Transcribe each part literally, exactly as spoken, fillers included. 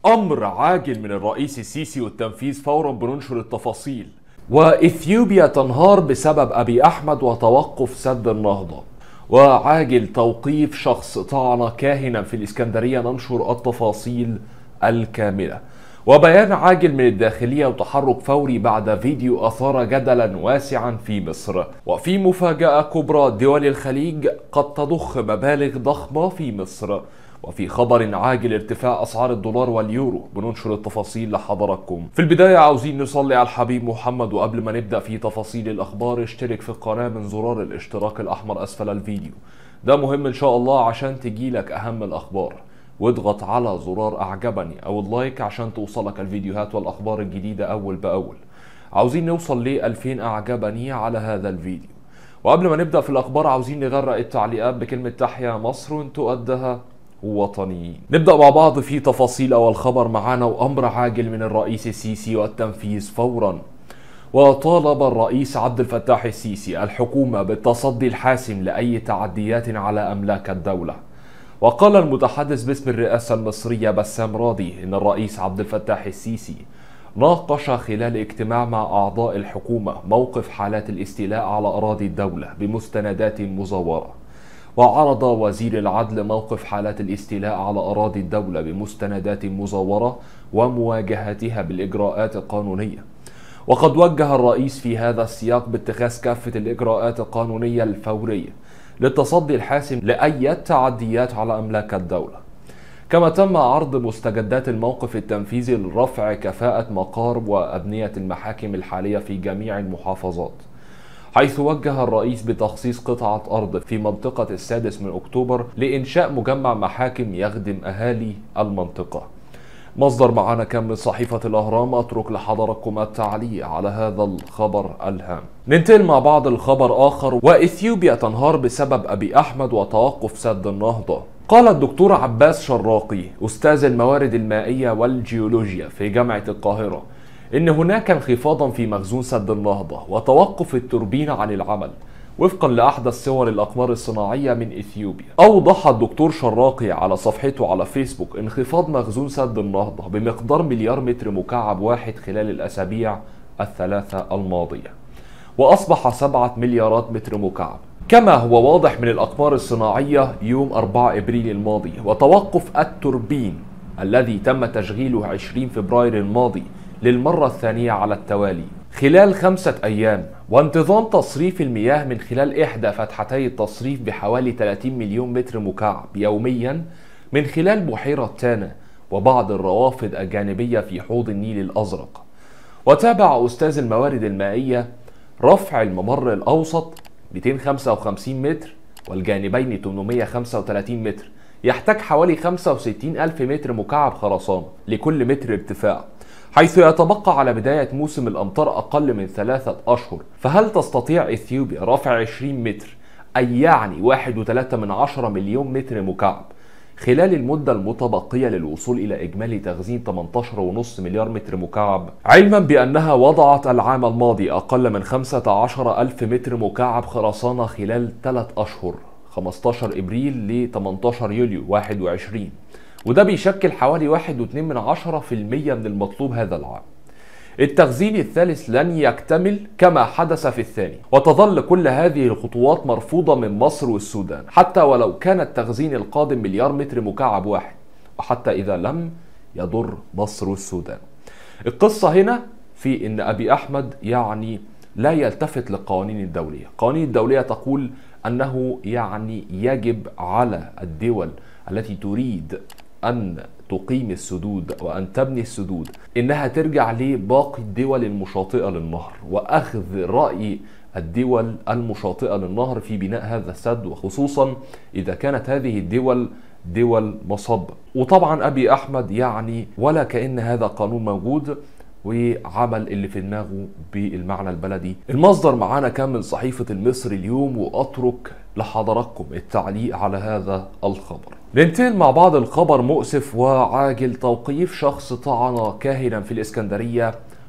أمر عاجل من الرئيس السيسي والتنفيذ فورا، بننشر التفاصيل. وإثيوبيا تنهار بسبب أبي أحمد وتوقف سد النهضة. وعاجل توقيف شخص طعن كاهنا في الإسكندرية، ننشر التفاصيل الكاملة. وبيان عاجل من الداخلية وتحرك فوري بعد فيديو أثار جدلا واسعا في مصر. وفي مفاجأة كبرى، دول الخليج قد تضخ مبالغ ضخمة في مصر. وفي خبر عاجل ارتفاع أسعار الدولار واليورو، بننشر التفاصيل لحضراتكم. في البداية عاوزين نصلي على الحبيب محمد، وقبل ما نبدأ في تفاصيل الأخبار اشترك في القناة من زرار الاشتراك الأحمر أسفل الفيديو، ده مهم إن شاء الله عشان تجيلك أهم الأخبار. واضغط على زرار أعجبني أو اللايك عشان توصلك الفيديوهات والأخبار الجديدة أول بأول. عاوزين نوصل ل ألفين أعجبني على هذا الفيديو. وقبل ما نبدأ في الأخبار عاوزين نغرق التعليقات بكلمة تحيا مصر وانتوا قدها وطنيين. نبدأ مع بعض في تفاصيل أول خبر معانا، وأمر عاجل من الرئيس السيسي والتنفيذ فورا. وطالب الرئيس عبد الفتاح السيسي الحكومة بالتصدي الحاسم لأي تعديات على أملاك الدولة. وقال المتحدث باسم الرئاسة المصرية بسام راضي إن الرئيس عبد الفتاح السيسي ناقش خلال اجتماع مع أعضاء الحكومة موقف حالات الاستيلاء على أراضي الدولة بمستندات مزورة. وعرض وزير العدل موقف حالات الاستيلاء على أراضي الدولة بمستندات مزورة ومواجهتها بالإجراءات القانونية. وقد وجه الرئيس في هذا السياق باتخاذ كافة الإجراءات القانونية الفورية للتصدي الحاسم لأي تعديات على أملاك الدولة. كما تم عرض مستجدات الموقف التنفيذي لرفع كفاءة مقارب وأبنية المحاكم الحالية في جميع المحافظات، حيث وجه الرئيس بتخصيص قطعة أرض في منطقة السادس من أكتوبر لإنشاء مجمع محاكم يخدم أهالي المنطقة. مصدر معانا كان من صحيفة الأهرام، أترك لحضراتكم التعليق على هذا الخبر الهام. ننتقل مع بعض الخبر آخر، وإثيوبيا تنهار بسبب أبي أحمد وتوقف سد النهضة. قال الدكتور عباس شراقي أستاذ الموارد المائية والجيولوجيا في جامعة القاهرة إن هناك انخفاضا في مخزون سد النهضة وتوقف التوربين عن العمل وفقا لأحدث صور الأقمار الصناعية من إثيوبيا. أوضح الدكتور شراقي على صفحته على فيسبوك انخفاض مخزون سد النهضة بمقدار مليار متر مكعب واحد خلال الأسابيع الثلاثة الماضية، وأصبح سبعة مليارات متر مكعب، كما هو واضح من الأقمار الصناعية يوم أربعة إبريل الماضي. وتوقف التوربين الذي تم تشغيله عشرين فبراير الماضي للمرة الثانية على التوالي خلال خمسة أيام، وانتظام تصريف المياه من خلال إحدى فتحتي التصريف بحوالي ثلاثين مليون متر مكعب يوميا من خلال بحيرة تانا وبعض الروافد الجانبية في حوض النيل الأزرق. وتابع أستاذ الموارد المائية رفع الممر الأوسط مئتين وخمسة وخمسين متر والجانبين ثمانمئة وخمسة وثلاثين متر، يحتاج حوالي خمسة وستين ألف متر مكعب خرسانة لكل متر ارتفاع، حيث يتبقى على بداية موسم الأمطار أقل من ثلاثة أشهر. فهل تستطيع إثيوبيا رفع عشرين متر، أي يعني واحد وثلاثة من عشرة مليون متر مكعب خلال المدة المتبقية للوصول إلى إجمالي تخزين ثمانية عشر فاصلة خمسة مليار متر مكعب، علما بأنها وضعت العام الماضي أقل من خمسة عشر ألف متر مكعب خرسانة خلال ثلاث أشهر خمسة عشر إبريل ل ثمانية عشر يوليو واحد وعشرين، وده بيشكل حوالي واحد فاصلة اثنين من عشرة بالمئة من المطلوب هذا العام. التخزين الثالث لن يكتمل كما حدث في الثاني، وتظل كل هذه الخطوات مرفوضة من مصر والسودان حتى ولو كان التخزين القادم مليار متر مكعب واحد، وحتى إذا لم يضر مصر والسودان. القصة هنا في إن أبي أحمد يعني لا يلتفت للقوانين الدولية. القوانين الدولية تقول أنه يعني يجب على الدول التي تريد أن تقيم السدود وأن تبني السدود إنها ترجع لباقي الدول المشاطئة للنهر وأخذ رأي الدول المشاطئة للنهر في بناء هذا السد، وخصوصا إذا كانت هذه الدول دول مصب. وطبعا أبي أحمد يعني ولا كأن هذا قانون موجود وعمل اللي في دماغه بالمعنى البلدي. المصدر معانا كان من صحيفة المصري اليوم، وأترك لحضراتكم التعليق على هذا الخبر. ننتقل مع بعض الخبر مؤسف وعاجل، توقيف شخص طعن كاهنا في الإسكندرية.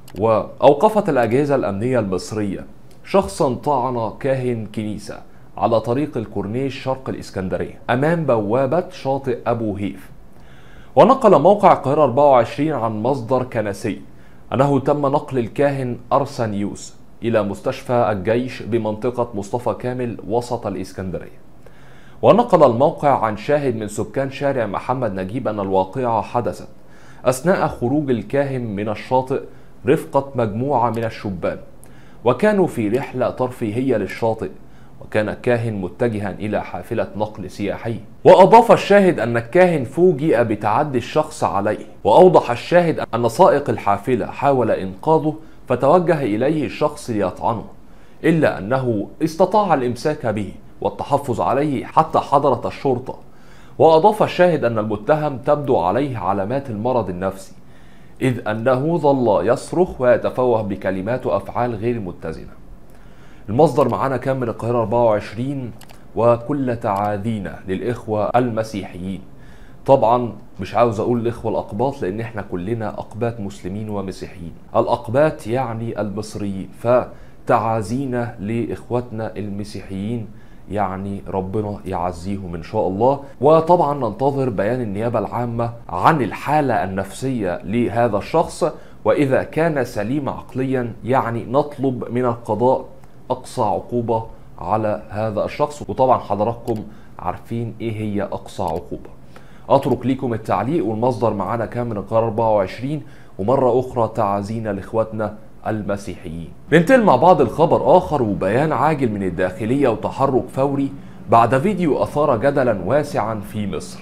وأوقفت الأجهزة الأمنية المصرية شخصا طعن كاهن كنيسة على طريق الكورنيش شرق الإسكندرية أمام بوابة شاطئ أبو هيف. ونقل موقع القاهرة أربعة وعشرين عن مصدر كنسي أنه تم نقل الكاهن أرسنيوس إلى مستشفى الجيش بمنطقة مصطفى كامل وسط الإسكندرية. ونقل الموقع عن شاهد من سكان شارع محمد نجيب أن الواقعة حدثت أثناء خروج الكاهن من الشاطئ رفقة مجموعة من الشبان، وكانوا في رحلة ترفيهية للشاطئ، وكان الكاهن متجها إلى حافلة نقل سياحي. وأضاف الشاهد أن الكاهن فوجئ بتعدي الشخص عليه، وأوضح الشاهد أن سائق الحافلة حاول إنقاذه فتوجه إليه الشخص ليطعنه، إلا أنه استطاع الإمساك به والتحفظ عليه حتى حضرت الشرطة. وأضاف الشاهد أن المتهم تبدو عليه علامات المرض النفسي، إذ أنه ظل يصرخ ويتفوه بكلمات وأفعال غير متزنة. المصدر معانا كان من القاهرة أربعة وعشرين. وكل تعاذينا للإخوة المسيحيين. طبعا مش عاوز أقول الإخوة الأقباط لأن إحنا كلنا أقباط مسلمين ومسيحيين، الأقباط يعني المصريين، فتعازينا لإخوتنا المسيحيين، يعني ربنا يعزيهم إن شاء الله. وطبعا ننتظر بيان النيابة العامة عن الحالة النفسية لهذا الشخص، وإذا كان سليم عقليا يعني نطلب من القضاء أقصى عقوبة على هذا الشخص. وطبعا حضراتكم عارفين إيه هي أقصى عقوبة. أترك لكم التعليق، والمصدر معانا كان من القاهرة أربعة وعشرين. ومرة أخرى تعازينا لإخواتنا المسيحيين. ننتقل مع بعض الخبر آخر، وبيان عاجل من الداخلية وتحرك فوري بعد فيديو أثار جدلا واسعا في مصر.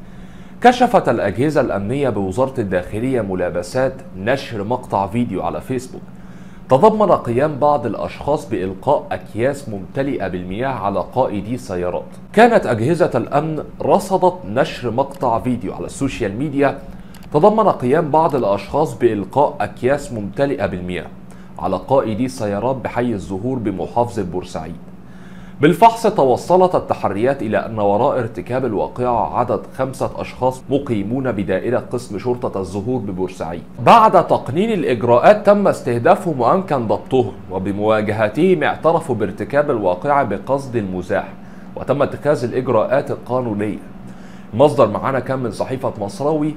كشفت الأجهزة الأمنية بوزارة الداخلية ملابسات نشر مقطع فيديو على فيسبوك تضمن قيام بعض الأشخاص بإلقاء أكياس ممتلئة بالمياه على قائدي سيارات. كانت أجهزة الأمن رصدت نشر مقطع فيديو على السوشيال ميديا تضمن قيام بعض الأشخاص بإلقاء أكياس ممتلئة بالمياه على قائدي سيارات بحي الزهور بمحافظة بورسعيد. بالفحص توصلت التحريات إلى أن وراء ارتكاب الواقعة عدد خمسة أشخاص مقيمون بدائرة قسم شرطة الزهور ببورسعيد. بعد تقنين الإجراءات تم استهدافهم وأمكن ضبطهم، وبمواجهتهم اعترفوا بارتكاب الواقعة بقصد المزاح، وتم اتخاذ الإجراءات القانونية. المصدر معانا كان من صحيفة مصراوي،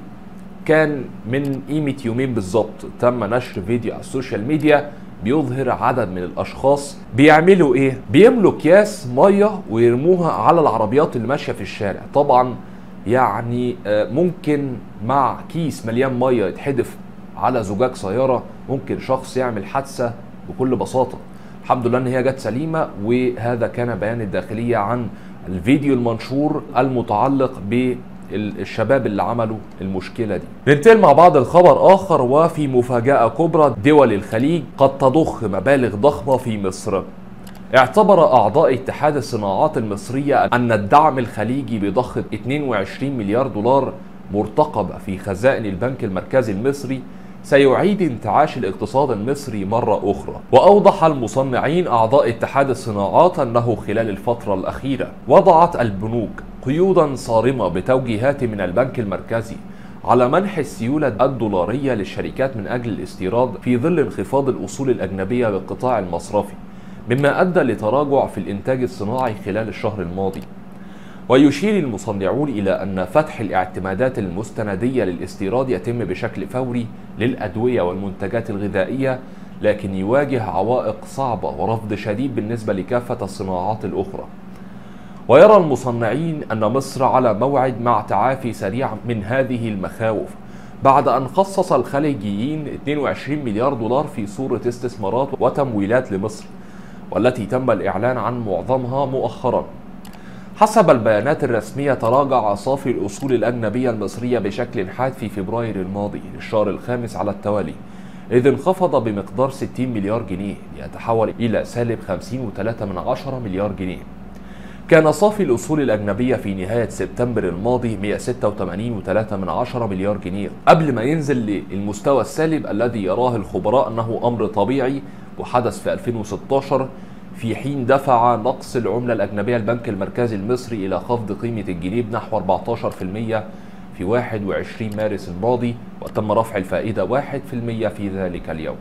كان من قيمة يومين بالظبط تم نشر فيديو على السوشيال ميديا بيظهر عدد من الاشخاص بيعملوا ايه؟ بيملوا اكياس ميه ويرموها على العربيات اللي ماشيه في الشارع. طبعا يعني ممكن مع كيس مليان ميه يتحدف على زجاج سياره ممكن شخص يعمل حادثه بكل بساطه. الحمد لله ان هي جت سليمه. وهذا كان بيان الداخليه عن الفيديو المنشور المتعلق ب الشباب اللي عملوا المشكلة دي. ننتقل مع بعض الخبر آخر، وفي مفاجأة كبرى، دول الخليج قد تضخ مبالغ ضخمة في مصر. اعتبر أعضاء اتحاد الصناعات المصرية أن الدعم الخليجي بضخ اثنين وعشرين مليار دولار مرتقب في خزائن البنك المركزي المصري سيعيد انتعاش الاقتصاد المصري مرة أخرى. وأوضح المصنعين أعضاء اتحاد الصناعات أنه خلال الفترة الأخيرة وضعت البنوك قيودا صارمة بتوجيهات من البنك المركزي على منح السيولة الدولارية للشركات من أجل الاستيراد في ظل انخفاض الأصول الأجنبية بالقطاع المصرفي، مما أدى لتراجع في الإنتاج الصناعي خلال الشهر الماضي. ويشير المصنعون إلى أن فتح الاعتمادات المستندية للاستيراد يتم بشكل فوري للأدوية والمنتجات الغذائية، لكن يواجه عوائق صعبة ورفض شديد بالنسبة لكافة الصناعات الأخرى. ويرى المصنعين أن مصر على موعد مع تعافي سريع من هذه المخاوف بعد أن خصص الخليجيين اثنين وعشرين مليار دولار في صورة استثمارات وتمويلات لمصر، والتي تم الإعلان عن معظمها مؤخرا. حسب البيانات الرسمية تراجع صافي الأصول الأجنبية المصرية بشكل حاد في فبراير الماضي للشهر الخامس على التوالي، إذ انخفض بمقدار ستين مليار جنيه ليتحول إلى سالب خمسين وثلاثة من عشرة مليار جنيه. كان صافي الأصول الأجنبية في نهاية سبتمبر الماضي مئة وستة وثمانين فاصلة ثلاثة من عشرة مليار جنيه، قبل ما ينزل للمستوى السالب الذي يراه الخبراء أنه أمر طبيعي وحدث في ألفين وستة عشر، في حين دفع نقص العملة الأجنبية البنك المركزي المصري إلى خفض قيمة الجنيه بنحو أربعة عشر بالمئة في واحد وعشرين مارس الماضي، وتم رفع الفائدة واحد بالمئة في ذلك اليوم.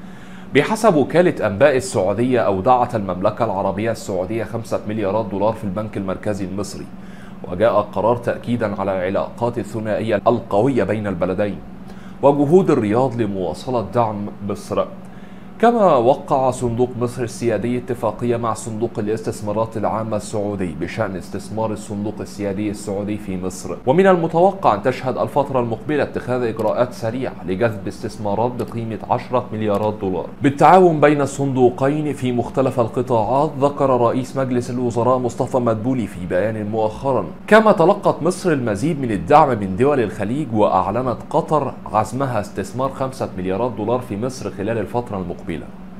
بحسب وكالة أنباء السعودية، أودعت المملكة العربية السعودية خمسة مليارات دولار في البنك المركزي المصري، وجاء القرار تأكيدا على العلاقات الثنائية القوية بين البلدين وجهود الرياض لمواصلة دعم مصر. كما وقع صندوق مصر السيادي اتفاقية مع صندوق الاستثمارات العامة السعودي بشأن استثمار الصندوق السيادي السعودي في مصر، ومن المتوقع أن تشهد الفترة المقبلة اتخاذ إجراءات سريعة لجذب استثمارات بقيمة عشرة مليارات دولار بالتعاون بين الصندوقين في مختلف القطاعات، ذكر رئيس مجلس الوزراء مصطفى مدبولي في بيان مؤخرا. كما تلقت مصر المزيد من الدعم من دول الخليج، وأعلنت قطر عزمها استثمار خمسة مليارات دولار في مصر خلال الفترة المقبلة.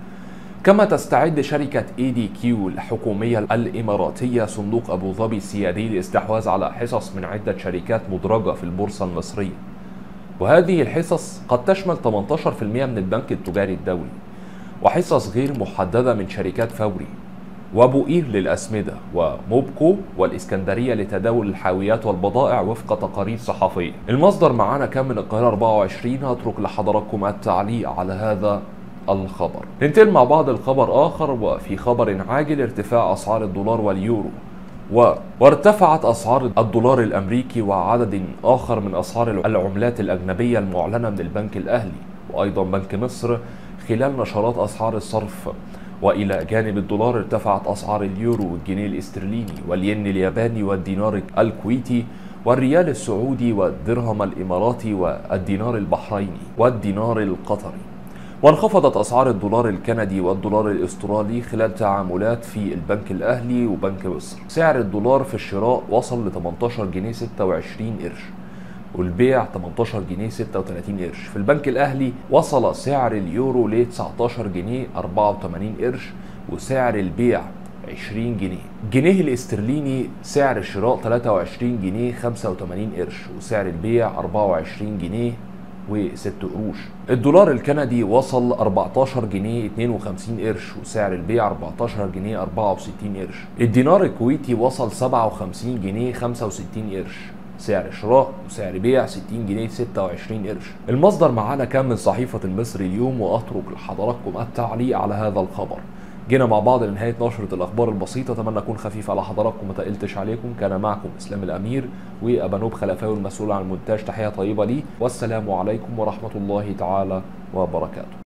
كما تستعد شركة اي دي كيو الحكومية الإماراتية صندوق أبو ظبي السيادي للاستحواذ على حصص من عدة شركات مدرجة في البورصة المصرية، وهذه الحصص قد تشمل ثمانية عشر بالمئة من البنك التجاري الدولي، وحصص غير محددة من شركات فوري وبوئير للأسمدة وموبكو والإسكندرية لتداول الحاويات والبضائع وفق تقارير صحفية. المصدر معانا كان من القاهرة أربعة وعشرين. هترك لحضراتكم التعليق على هذا الخبر. ننتقل مع بعض الخبر آخر، وفي خبر عاجل ارتفاع أسعار الدولار واليورو و... وارتفعت أسعار الدولار الأمريكي وعدد آخر من أسعار العملات الأجنبية المعلنة من البنك الأهلي وأيضا بنك مصر خلال نشرات أسعار الصرف. وإلى جانب الدولار ارتفعت أسعار اليورو والجنيه الاسترليني والين الياباني والدينار الكويتي والريال السعودي والدرهم الإماراتي والدينار البحريني والدينار القطري. وانخفضت أسعار الدولار الكندي والدولار الأسترالي خلال تعاملات في البنك الأهلي وبنك مصر. سعر الدولار في الشراء وصل ل ثمانية عشر جنيه ستة وعشرين قرش والبيع ثمانية عشر جنيه ستة وثلاثين قرش. في البنك الأهلي وصل سعر اليورو ل تسعة عشر جنيه أربعة وثمانين قرش وسعر البيع عشرين جنيه. الجنيه الاسترليني سعر الشراء ثلاثة وعشرين جنيه خمسة وثمانين قرش وسعر البيع أربعة وعشرين جنيه وست قروش. الدولار الكندي وصل أربعة عشر جنيه اثنين وخمسين قرش وسعر البيع أربعة عشر جنيه أربعة وستين قرش. الدينار الكويتي وصل سبعة وخمسين جنيه خمسة وستين قرش، سعر شراء وسعر بيع ستين جنيه ستة وعشرين قرش. المصدر معانا كان من صحيفة المصري اليوم، وأترك لحضراتكم التعليق على هذا الخبر. جينا مع بعض لنهاية نشرة الأخبار البسيطة، أتمنى أكون خفيف على حضراتكم ما تقلتش عليكم. كان معكم إسلام الأمير وأبانوب خلفاوي المسؤول عن المونتاج. تحية طيبة لي، والسلام عليكم ورحمة الله تعالى وبركاته.